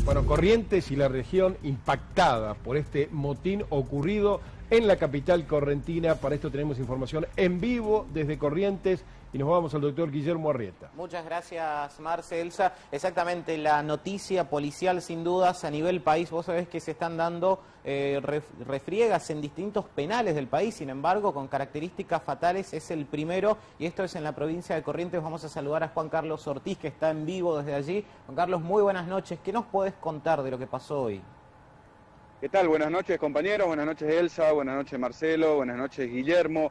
Bueno, Corrientes y la región impactada por este motín ocurrido en la capital correntina. Para esto tenemos información en vivo desde Corrientes y nos vamos al doctor Guillermo Arrieta. Muchas gracias, Marce, Elsa. Exactamente, la noticia policial sin dudas a nivel país. Vos sabés que se están dando refriegas en distintos penales del país, sin embargo, con características fatales. Es el primero y esto es en la provincia de Corrientes. Vamos a saludar a Juan Carlos Ortiz, que está en vivo desde allí. Juan Carlos, muy buenas noches. ¿Qué nos podés contar de lo que pasó hoy? ¿Qué tal? Buenas noches, compañeros. Buenas noches, Elsa. Buenas noches, Marcelo. Buenas noches, Guillermo.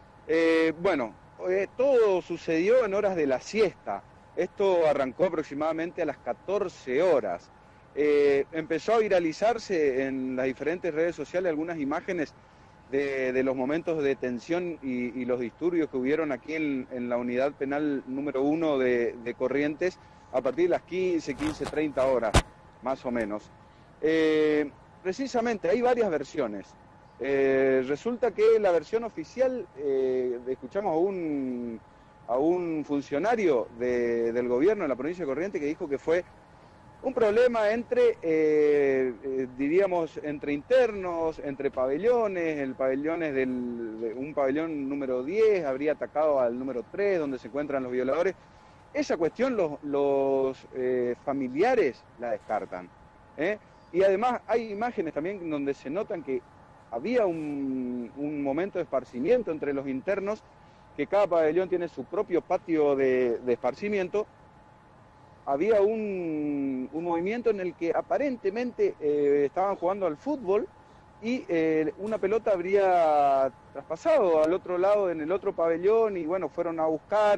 Todo sucedió en horas de la siesta. Esto arrancó aproximadamente a las 14 horas. Empezó a viralizarse en las diferentes redes sociales algunas imágenes de los momentos de tensión y los disturbios que hubieron aquí en la unidad penal número 1 de Corrientes a partir de las 15:30 horas, más o menos. Precisamente, hay varias versiones. Resulta que la versión oficial, escuchamos a un funcionario del gobierno de la provincia de Corrientes que dijo que fue un problema entre, diríamos, entre internos, entre pabellones. El pabellón es un pabellón número 10, habría atacado al número 3, donde se encuentran los violadores. Esa cuestión los familiares la descartan, Y además hay imágenes también donde se notan que había un momento de esparcimiento entre los internos, que cada pabellón tiene su propio patio de esparcimiento. Había un movimiento en el que aparentemente estaban jugando al fútbol y una pelota habría traspasado al otro lado en el otro pabellón y bueno, fueron a buscar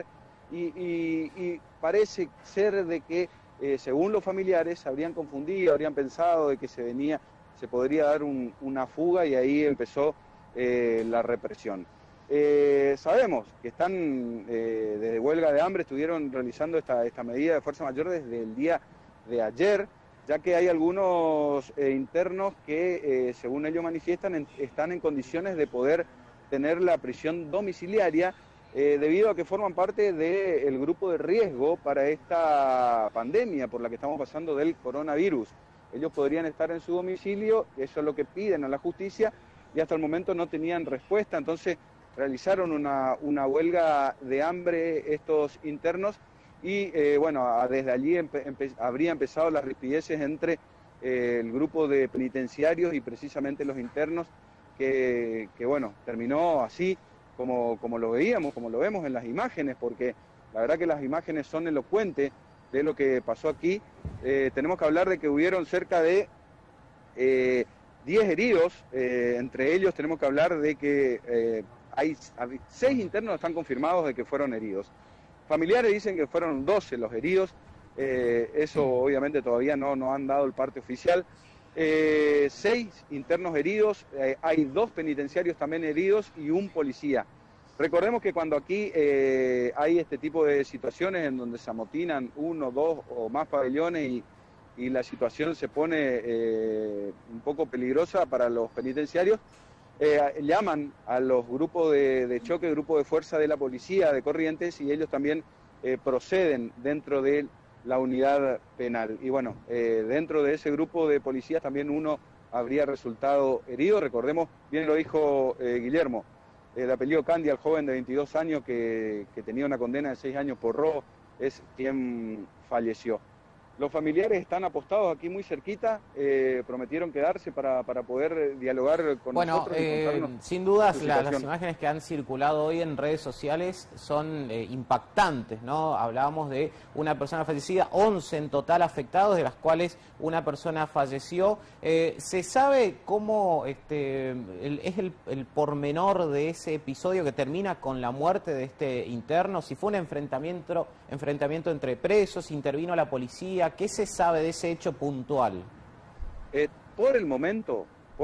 y parece ser de que según los familiares habrían confundido, habrían pensado de que se podría dar una fuga y ahí empezó la represión. Sabemos que están desde huelga de hambre, estuvieron realizando esta medida de fuerza mayor desde el día de ayer, ya que hay algunos internos que, según ellos manifiestan, están en condiciones de poder tener la prisión domiciliaria debido a que forman parte del grupo de riesgo para esta pandemia por la que estamos pasando del coronavirus. Ellos podrían estar en su domicilio, eso es lo que piden a la justicia, y hasta el momento no tenían respuesta, entonces realizaron una huelga de hambre estos internos y desde allí habría empezado las rispideces entre el grupo de penitenciarios y precisamente los internos que terminó así como lo veíamos, como lo vemos en las imágenes, porque la verdad que las imágenes son elocuentes de lo que pasó aquí. Tenemos que hablar de que hubieron cerca de 10 heridos, entre ellos tenemos que hablar de que hay 6 internos están confirmados de que fueron heridos. Familiares dicen que fueron 12 los heridos, eso obviamente todavía no han dado el parte oficial. 6 internos heridos, hay 2 penitenciarios también heridos y un policía. Recordemos que cuando aquí hay este tipo de situaciones en donde se amotinan 1, 2 o más pabellones y la situación se pone un poco peligrosa para los penitenciarios, llaman a los grupos de choque, grupos de fuerza de la policía de Corrientes y ellos también proceden dentro de la unidad penal. Y bueno, dentro de ese grupo de policías también uno habría resultado herido. Recordemos, bien lo dijo Guillermo, de apellido Candia, el joven de 22 años que tenía una condena de 6 años por robo, es quien falleció. Los familiares están apostados aquí muy cerquita, prometieron quedarse para poder dialogar con nosotros. Sin dudas las imágenes que han circulado hoy en redes sociales son impactantes, ¿no? Hablábamos de una persona fallecida, 11 en total afectados, de las cuales una persona falleció. ¿Se sabe cómo es el pormenor de ese episodio que termina con la muerte de este interno? Si fue un enfrentamiento entre presos, intervino la policía. ¿Qué se sabe de ese hecho puntual? Por el momento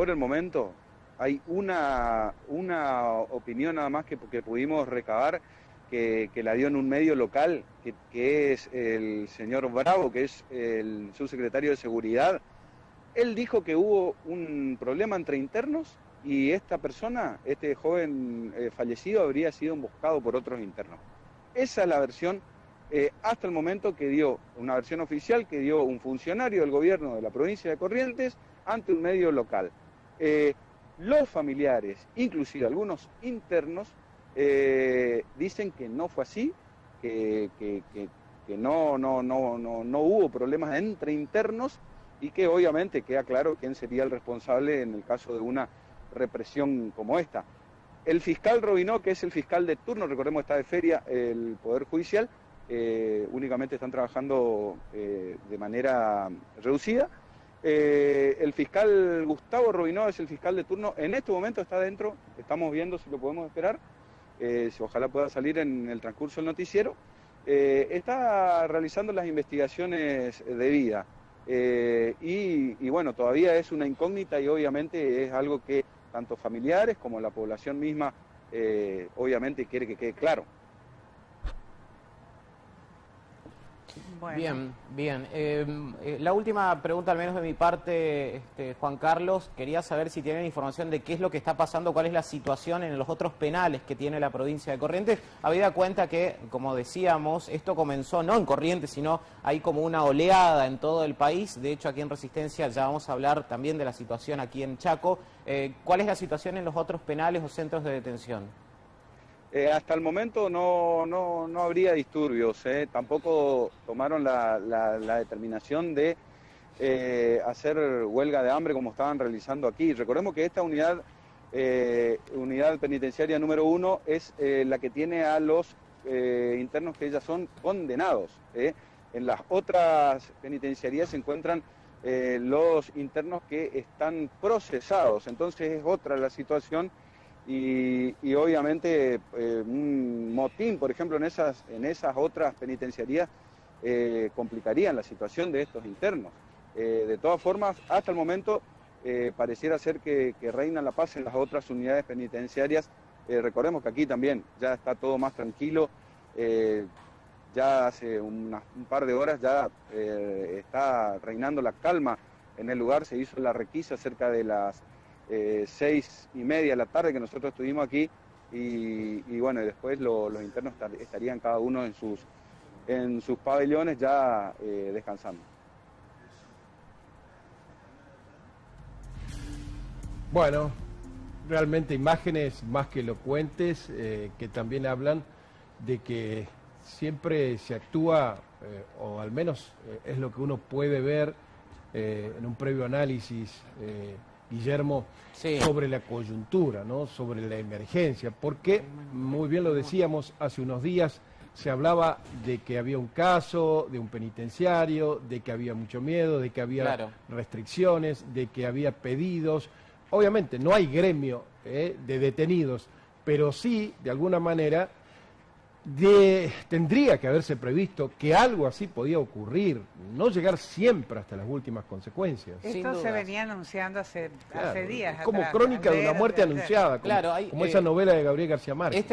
hay una opinión nada más que pudimos recabar, que la dio en un medio local, que es el señor Bravo, que es el subsecretario de Seguridad. Él dijo que hubo un problema entre internos y esta persona, este joven fallecido, habría sido emboscado por otros internos. Esa es la versión hasta el momento que dio una versión oficial que dio un funcionario del gobierno de la provincia de Corrientes ante un medio local. Los familiares, inclusive algunos internos, dicen que no fue así, que no hubo problemas entre internos y que obviamente queda claro quién sería el responsable en el caso de una represión como esta. El fiscal Robinó, que es el fiscal de turno, recordemos está de feria el Poder Judicial, únicamente están trabajando de manera reducida. El fiscal Gustavo Robinó es el fiscal de turno, en este momento está dentro, estamos viendo si lo podemos esperar, ojalá pueda salir en el transcurso del noticiero. Está realizando las investigaciones debidas y bueno, todavía es una incógnita y obviamente es algo que tanto familiares como la población misma obviamente quiere que quede claro. Bueno. Bien. La última pregunta, al menos de mi parte, Juan Carlos, quería saber si tienen información de qué es lo que está pasando, cuál es la situación en los otros penales que tiene la provincia de Corrientes, habida cuenta que, como decíamos, esto comenzó no en Corrientes, sino hay como una oleada en todo el país. De hecho, aquí en Resistencia ya vamos a hablar también de la situación aquí en Chaco. ¿Cuál es la situación en los otros penales o centros de detención? Hasta el momento no habría disturbios, tampoco tomaron la determinación de hacer huelga de hambre como estaban realizando aquí. Recordemos que esta unidad penitenciaria número 1 es la que tiene a los internos que ya son condenados. En las otras penitenciarías se encuentran los internos que están procesados, entonces es otra la situación. Y obviamente un motín, por ejemplo, en esas otras penitenciarías complicarían la situación de estos internos. De todas formas, hasta el momento pareciera ser que reina la paz en las otras unidades penitenciarias. Recordemos que aquí también ya está todo más tranquilo. Ya hace un par de horas ya está reinando la calma en el lugar. Se hizo la requisa cerca de las 6:30 de la tarde que nosotros estuvimos aquí y bueno, después los internos estarían cada uno en sus pabellones ya descansando. Bueno, realmente imágenes más que elocuentes que también hablan de que siempre se actúa, o al menos es lo que uno puede ver en un previo análisis, Guillermo, sí, sobre la coyuntura, ¿no? Sobre la emergencia, porque muy bien lo decíamos, hace unos días se hablaba de que había un caso, de un penitenciario, de que había mucho miedo, de que había restricciones, de que había pedidos. Obviamente no hay gremio de detenidos, pero sí, de alguna manera, tendría que haberse previsto que algo así podía ocurrir, no llegar siempre hasta las últimas consecuencias. Esto se venía anunciando hace días. Como atrás, crónica de una muerte anunciada, como esa novela de Gabriel García Márquez.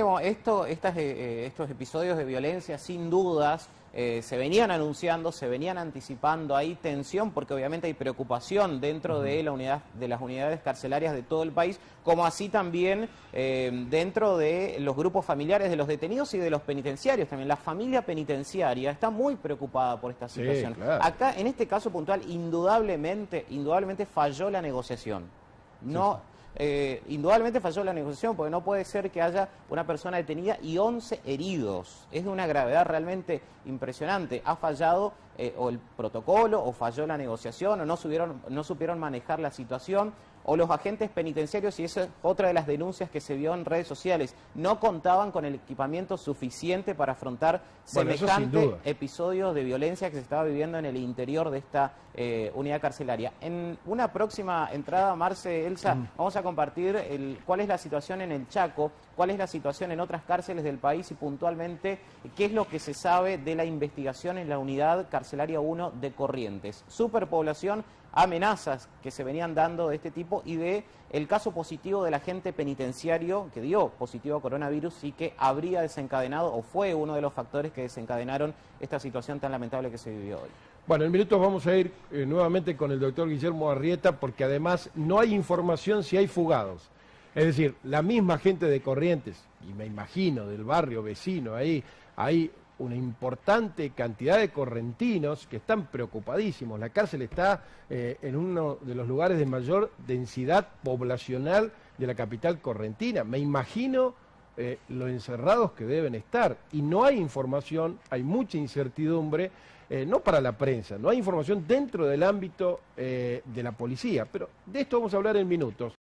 Estos episodios de violencia, sin dudas, se venían anunciando, se venían anticipando. Hay tensión porque obviamente hay preocupación dentro de las unidades carcelarias de todo el país, como así también dentro de los grupos familiares de los detenidos y de los penitenciarios también. La familia penitenciaria está muy preocupada por esta situación. Sí, claro. Acá, en este caso puntual, indudablemente falló la negociación. Indudablemente falló la negociación, porque no puede ser que haya una persona detenida y 11 heridos. Es de una gravedad realmente impresionante. Ha fallado o el protocolo, o falló la negociación, o no supieron manejar la situación, o los agentes penitenciarios, y esa es otra de las denuncias que se vio en redes sociales, no contaban con el equipamiento suficiente para afrontar semejante episodios de violencia que se estaba viviendo en el interior de esta unidad carcelaria. En una próxima entrada, Marce, Elsa, vamos a compartir cuál es la situación en el Chaco, cuál es la situación en otras cárceles del país y puntualmente qué es lo que se sabe de la investigación en la unidad carcelaria 1 de Corrientes. Superpoblación, amenazas que se venían dando de este tipo y de el caso positivo del agente penitenciario que dio positivo a coronavirus y que habría desencadenado o fue uno de los factores que desencadenaron esta situación tan lamentable que se vivió hoy. Bueno, en minutos vamos a ir nuevamente con el doctor Guillermo Arrieta, porque además no hay información si hay fugados. Es decir, la misma gente de Corrientes, y me imagino del barrio vecino, ahí hay una importante cantidad de correntinos que están preocupadísimos. La cárcel está en uno de los lugares de mayor densidad poblacional de la capital correntina. Me imagino lo encerrados que deben estar. Y no hay información, hay mucha incertidumbre, no para la prensa, no hay información dentro del ámbito de la policía. Pero de esto vamos a hablar en minutos.